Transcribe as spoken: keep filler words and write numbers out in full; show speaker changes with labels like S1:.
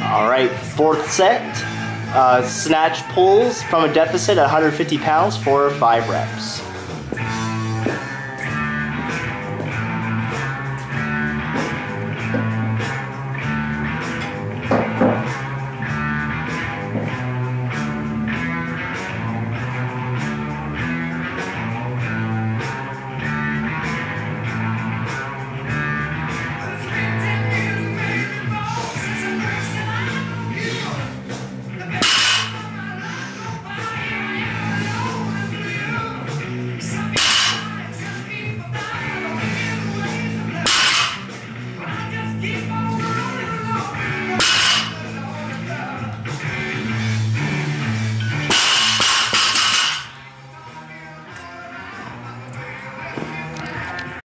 S1: All right, fourth set. Uh, snatch pulls from a deficit at one hundred fifty pounds for five reps.